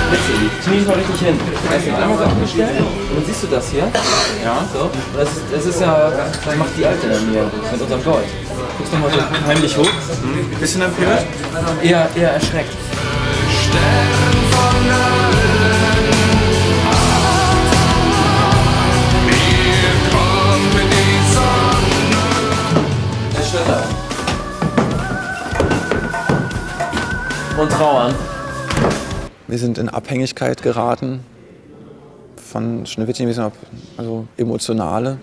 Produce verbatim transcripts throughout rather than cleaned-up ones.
Knie mal richtig hin. Erst einmal so abgestellt und dann siehst du das hier. Ja. So. Das ist, das ist ja, das macht die Alte an mir mit unserem Gold. Guckst du mal so heimlich hoch. Mhm. Bisschen empört? Eher, eher erschreckt. Stern von allen Art. Hier kommt die Sonne. Erschüttert. Und trauern. Wir sind in Abhängigkeit geraten von Schneewittchen, also emotionale.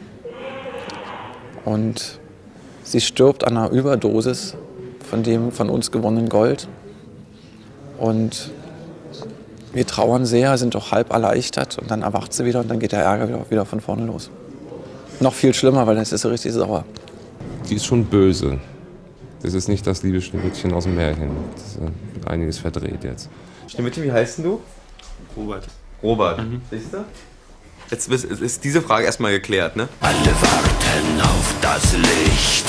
Und sie stirbt an einer Überdosis von dem von uns gewonnenen Gold. Und wir trauern sehr, sind auch halb erleichtert und dann erwacht sie wieder und dann geht der Ärger wieder, wieder von vorne los. Noch viel schlimmer, weil jetzt ist sie richtig sauer. Sie ist schon böse. Das ist nicht das liebe Schneewittchen aus dem Märchen. Das ist äh, einiges verdreht jetzt. Schneewittchen, wie heißt denn du? Robert. Robert. Mhm. Siehst du? Jetzt ist, ist diese Frage erstmal geklärt, ne? Alle warten auf das Licht.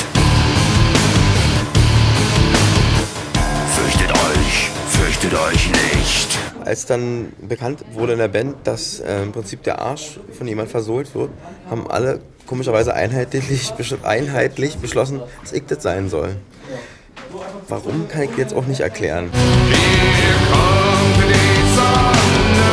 Fürchtet euch, fürchtet euch nicht. Als dann bekannt wurde in der Band, dass äh, im Prinzip der Arsch von jemand versohlt wird, haben alle komischerweise einheitlich, einheitlich beschlossen, dass ich das sein soll. Warum, kann ich jetzt auch nicht erklären. Hier kommt die Sonne.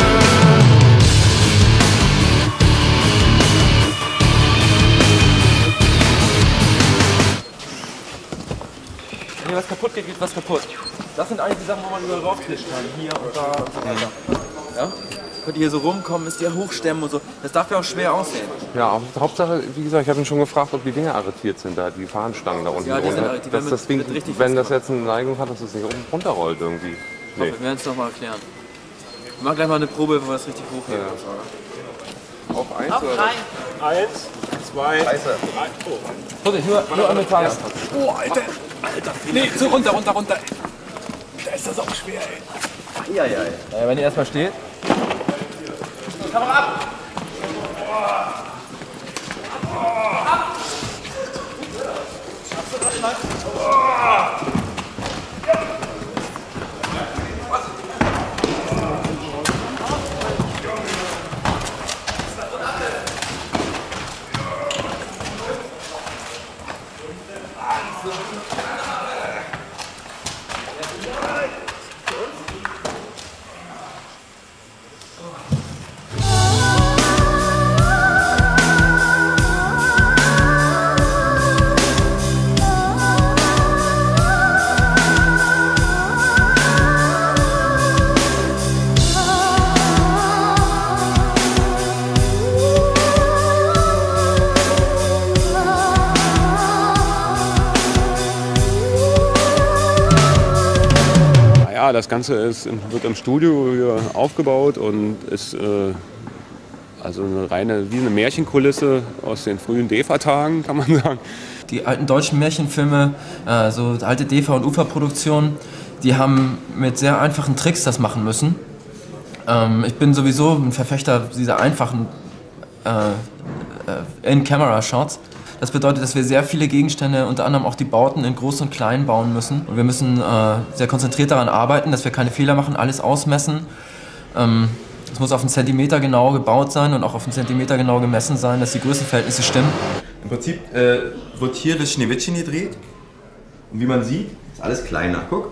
Wenn hier was kaputt geht, geht was kaputt. Das sind eigentlich die Sachen, wo man überall raufklischt kann. Hier und da und so weiter. Ja? Könnt ihr hier so rumkommen, müsst ihr hochstemmen und so. Das darf ja auch schwer aussehen. Ja, aber Hauptsache, wie gesagt, ich habe ihn schon gefragt, ob die Dinger arretiert sind, da die Fahnenstangen da unten. Ja, die sind drunter. arretiert. Dass das Ding, richtig wenn das jetzt eine Neigung hat, dass es nicht oben runterrollt irgendwie. Nee. Wir werden es nochmal erklären. Wir machen gleich mal eine Probe, wo wir das richtig hochheben. Ja. Auf eins Auf oder? drei. Eins, zwei, drei. Oh. Vorsicht, nur, nur an Metall. Oh, Alter! Alter, nee, so runter, runter, runter. Da ist das auch schwer, ey. Ja, ja, ja. Ja, wenn ihr erstmal steht. Kamera ab! Ab! Schaffst du das mal? Ja, das Ganze ist, wird im Studio hier aufgebaut und ist äh, also eine reine, wie eine Märchenkulisse aus den frühen D E F A-Tagen, kann man sagen. Die alten deutschen Märchenfilme, äh, so alte D E F A- und U F A-Produktionen, die haben mit sehr einfachen Tricks das machen müssen. Ähm, ich bin sowieso ein Verfechter dieser einfachen äh, äh, In-Camera-Shots. Das bedeutet, dass wir sehr viele Gegenstände, unter anderem auch die Bauten, in groß und klein bauen müssen. Und wir müssen äh, sehr konzentriert daran arbeiten, dass wir keine Fehler machen, alles ausmessen. Ähm, es muss auf einen Zentimeter genau gebaut sein und auch auf einen Zentimeter genau gemessen sein, dass die Größenverhältnisse stimmen. Im Prinzip äh, wird hier das Schneewittchen gedreht. Und wie man sieht, ist alles kleiner. Guck.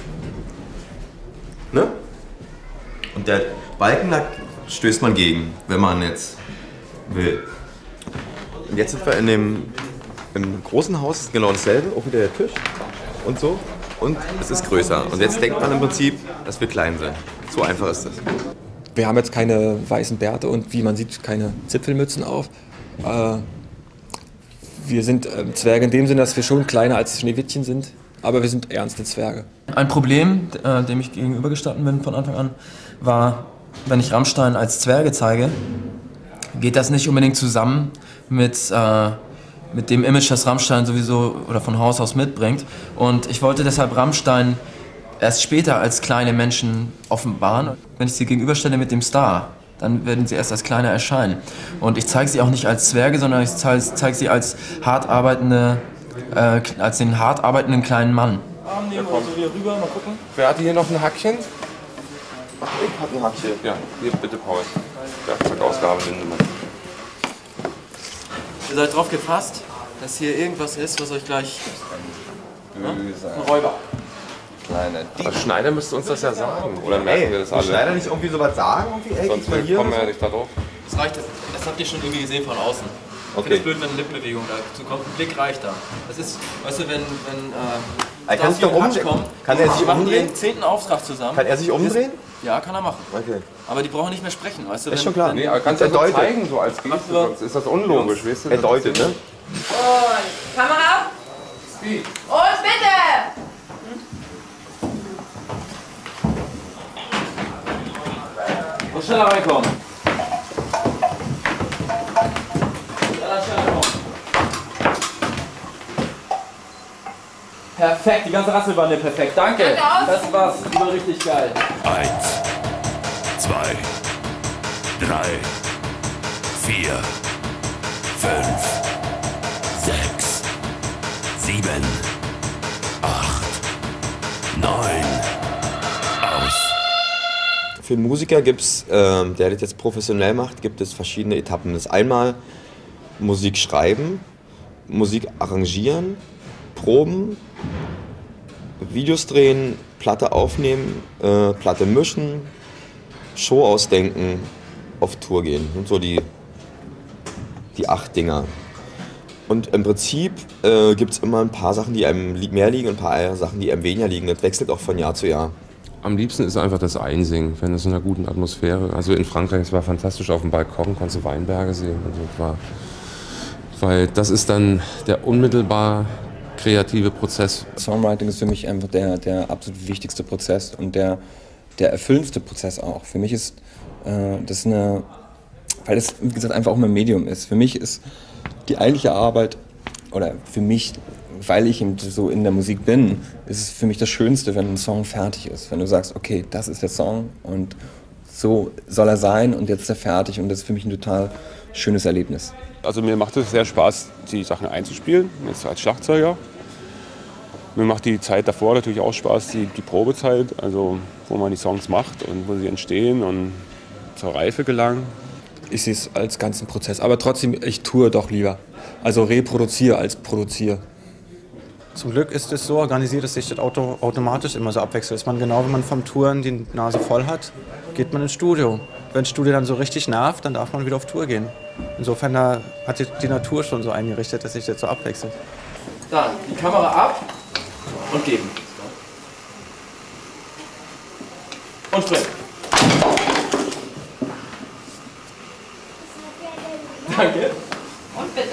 Ne? Und der Balken, da stößt man gegen, wenn man jetzt will. Und jetzt sind wir in dem im großen Haus, ist genau dasselbe, auch wieder der Tisch und so. Und es ist größer. Und jetzt denkt man im Prinzip, dass wir klein sind. So einfach ist das. Wir haben jetzt keine weißen Bärte und wie man sieht, keine Zipfelmützen auf. Äh, wir sind äh, Zwerge in dem Sinne, dass wir schon kleiner als Schneewittchen sind, aber wir sind ernste Zwerge. Ein Problem, äh, dem ich gegenübergestanden bin von Anfang an, war, wenn ich Rammstein als Zwerge zeige, geht das nicht unbedingt zusammen mit, äh, mit dem Image, das Rammstein sowieso oder von Haus aus mitbringt. Und ich wollte deshalb Rammstein erst später als kleine Menschen offenbaren. Wenn ich sie gegenüberstelle mit dem Star, dann werden sie erst als kleiner erscheinen. Und ich zeige sie auch nicht als Zwerge, sondern ich zeige, zeige sie als hart arbeitende, äh, als den hart arbeitenden kleinen Mann. Arm nehmen oder so wieder rüber, mal gucken. Wer hat hier noch ein Hackchen? Ach, ich hab ein Hackchen. Ja, hier bitte Paul. Werkzeugausgabe Lindemann. Ihr seid drauf gefasst, dass hier irgendwas ist, was euch gleich... Ne? Ein Räuber. Kleiner Dieb. Also Schneider müsste uns das ja sagen. Oder merken Ey, wir das muss alle? Schneider nicht irgendwie sowas sagen? Irgendwie, ey, Sonst mal hier kommen wir so? ja nicht da drauf. Das reicht, das, das habt ihr schon irgendwie gesehen von außen. Ich Okay. finde es blöd, wenn eine Lippenbewegung dazu kommt. Ein Blick reicht da. Das ist, weißt du, wenn, wenn äh, Er kann sich doch Stars wie umdrehen. Hutch kommen, Kann er sich die machen umdrehen? den zehnten Auftrag zusammen. Kann er sich umdrehen? Ja, kann er machen. Okay. Aber die brauchen nicht mehr sprechen, weißt du? Ist wenn, schon klar. Wenn, Nee, aber kannst du Er ja so deutet. zeigen, so als Geste, sonst ist das unlogisch, weißt du? Er deutet, ne? Und Kamera. Speed. Und bitte. Und schneller reinkommen. Schneller, schneller kommen. Perfekt, die ganze Rasselbande perfekt. Danke. Danke. Das war's. Das war richtig geil. Eins, zwei, drei, vier, fünf, sechs, sieben, acht, neun. Aus. Für einen Musiker gibt es, ähm, der das jetzt professionell macht, gibt es verschiedene Etappen. Das ist einmal Musik schreiben, Musik arrangieren, Proben, Videos drehen, Platte aufnehmen, äh, Platte mischen, Show ausdenken, auf Tour gehen. Und so die, die acht Dinger. Und im Prinzip äh, gibt es immer ein paar Sachen, die einem li- mehr liegen und ein paar Sachen, die einem weniger liegen. Das wechselt auch von Jahr zu Jahr. Am liebsten ist einfach das Einsingen, wenn es in einer guten Atmosphäre. Also in Frankreich, es war fantastisch auf dem Balkon, konntest du Weinberge sehen. Also es war, weil das ist dann der unmittelbar kreative Prozess. Songwriting ist für mich einfach der, der absolut wichtigste Prozess und der, der erfüllendste Prozess auch. Für mich ist äh, das eine, weil es wie gesagt einfach auch mein Medium ist. Für mich ist die eigentliche Arbeit, oder für mich, weil ich eben so in der Musik bin, ist es für mich das Schönste, wenn ein Song fertig ist. Wenn du sagst, okay, das ist der Song und so soll er sein und jetzt ist er fertig und das ist für mich ein total schönes Erlebnis. Also mir macht es sehr Spaß, die Sachen einzuspielen, jetzt als Schlagzeuger. Mir macht die Zeit davor natürlich auch Spaß, die, die Probezeit, also wo man die Songs macht und wo sie entstehen und zur Reife gelangen. Ich sehe es als ganzen Prozess, aber trotzdem, ich tue doch lieber. Also reproduziere als produziere. Zum Glück ist es so organisiert, dass sich das Auto automatisch immer so abwechselt. Ist man genau, wenn man vom Touren die Nase voll hat, geht man ins Studio. Wenn das Studio dann so richtig nervt, dann darf man wieder auf Tour gehen. Insofern da hat sich die Natur schon so eingerichtet, dass sich das so abwechselt. Dann die Kamera ab und geben. Und springen. Danke. Und bitte.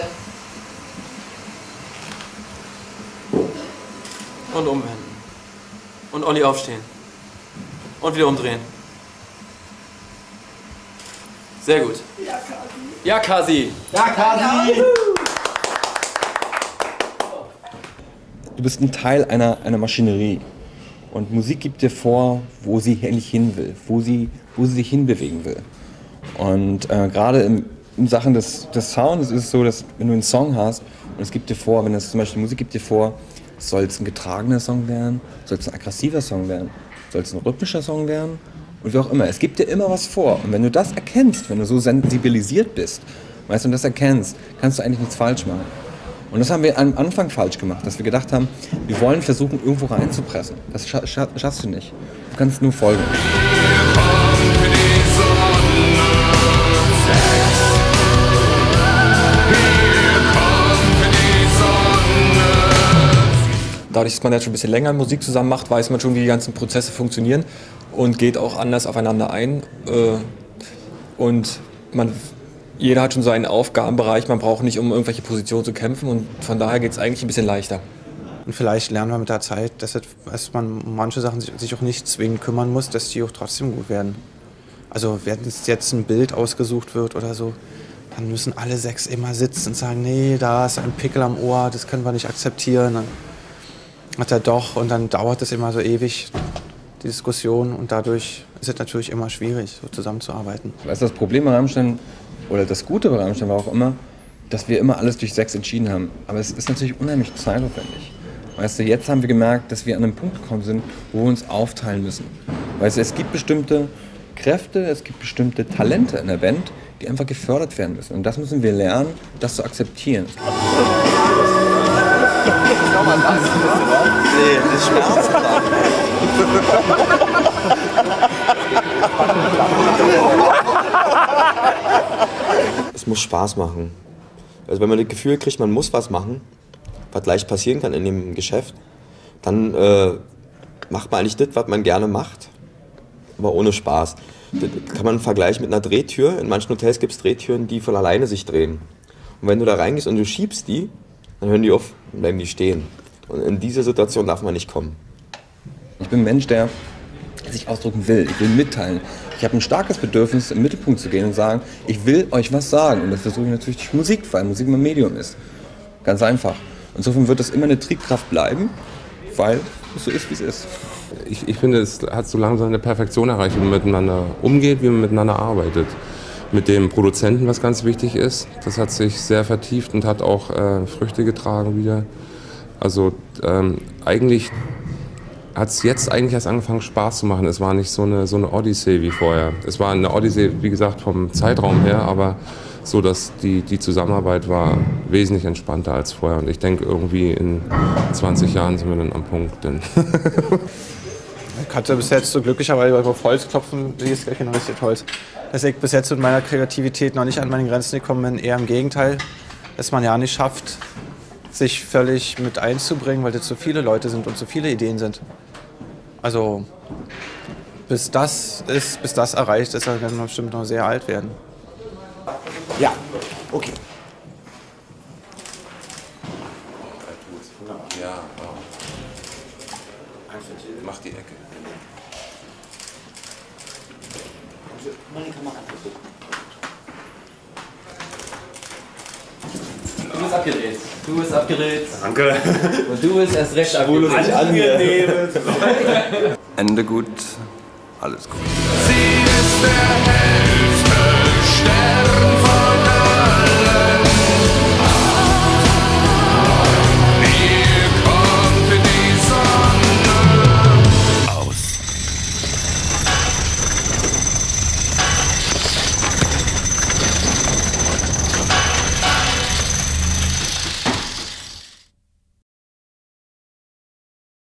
Und umwenden. Und Olli aufstehen. Und wieder umdrehen. Sehr gut. Ja, Kasi. Ja, Kasi. Du bist ein Teil einer, einer Maschinerie. Und Musik gibt dir vor, wo sie eigentlich hin will, wo sie, wo sie sich hinbewegen will. Und äh, gerade in, in Sachen des, des Sounds ist es so, dass wenn du einen Song hast und es gibt dir vor, wenn es zum Beispiel Musik gibt dir vor, soll es ein getragener Song werden, soll es ein aggressiver Song werden, soll es ein rhythmischer Song werden und wie auch immer. Es gibt dir immer was vor. Und wenn du das erkennst, wenn du so sensibilisiert bist, weißt du, und das erkennst, kannst du eigentlich nichts falsch machen. Und das haben wir am Anfang falsch gemacht, dass wir gedacht haben, wir wollen versuchen, irgendwo reinzupressen. Das scha scha schaffst du nicht. Du kannst nur folgen. Dadurch, dass man jetzt schon ein bisschen länger Musik zusammen macht, weiß man schon, wie die ganzen Prozesse funktionieren und geht auch anders aufeinander ein. Und man, jeder hat schon seinen Aufgabenbereich, man braucht nicht, um irgendwelche Positionen zu kämpfen und von daher geht es eigentlich ein bisschen leichter. Und vielleicht lernen wir mit der Zeit, dass, es, dass man um manche Sachen sich, sich auch nicht zwingend kümmern muss, dass die auch trotzdem gut werden. Also wenn jetzt ein Bild ausgesucht wird oder so, dann müssen alle sechs immer sitzen und sagen, nee, da ist ein Pickel am Ohr, das können wir nicht akzeptieren. Dann hat er doch und dann dauert es immer so ewig, die Diskussion, und dadurch ist es natürlich immer schwierig, so zusammenzuarbeiten. Weißt du, das Problem bei Rammstein, oder das Gute bei Rammstein war auch immer, dass wir immer alles durch sechs entschieden haben. Aber es ist natürlich unheimlich zeitaufwendig. Weißt du, jetzt haben wir gemerkt, dass wir an einem Punkt gekommen sind, wo wir uns aufteilen müssen. Weißt du, es gibt bestimmte Kräfte, es gibt bestimmte Talente in der Band, die einfach gefördert werden müssen. Und das müssen wir lernen, das zu akzeptieren. Nee, das ist Spaß. Es muss Spaß machen. Also wenn man das Gefühl kriegt, man muss was machen, was leicht passieren kann in dem Geschäft, dann äh, macht man eigentlich das, was man gerne macht, aber ohne Spaß. Das kann man vergleichen mit einer Drehtür. In manchen Hotels gibt es Drehtüren, die von alleine sich drehen. Und wenn du da reingehst und du schiebst die, dann hören die auf und bleiben die stehen. Und in diese Situation darf man nicht kommen. Ich bin ein Mensch, der sich ausdrücken will. Ich will mitteilen. Ich habe ein starkes Bedürfnis, im Mittelpunkt zu gehen und sagen, ich will euch was sagen. Und das versuche ich natürlich durch Musik, weil Musik mein Medium ist. Ganz einfach. Insofern wird das immer eine Triebkraft bleiben, weil es so ist, wie es ist. Ich, ich finde, es hat so langsam eine Perfektion erreicht, wie man miteinander umgeht, wie man miteinander arbeitet. Mit dem Produzenten, was ganz wichtig ist, das hat sich sehr vertieft und hat auch äh, Früchte getragen wieder. Also ähm, eigentlich hat es jetzt eigentlich erst angefangen Spaß zu machen. Es war nicht so eine, so eine Odyssee wie vorher. Es war eine Odyssee, wie gesagt, vom Zeitraum her, aber so, dass die, die Zusammenarbeit war wesentlich entspannter als vorher. Und ich denke, irgendwie in zwanzig Jahren sind wir dann am Punkt. Denn ich hatte bis jetzt so glücklicherweise auf Holz klopfen, wie ist genau richtig Holz, dass ich bis jetzt mit meiner Kreativität noch nicht an meine Grenzen gekommen bin. Eher im Gegenteil, dass man ja nicht schafft, sich völlig mit einzubringen, weil das so viele Leute sind und so viele Ideen sind. Also bis das ist, bis das erreicht ist, dann werden wir bestimmt noch sehr alt werden. Ja, okay. ja, mach die Ecke. Du bist abgedreht. Du bist abgedreht. Danke. Und du bist erst recht abgedreht. Ende gut, alles gut. Sie ist der hellste Stern von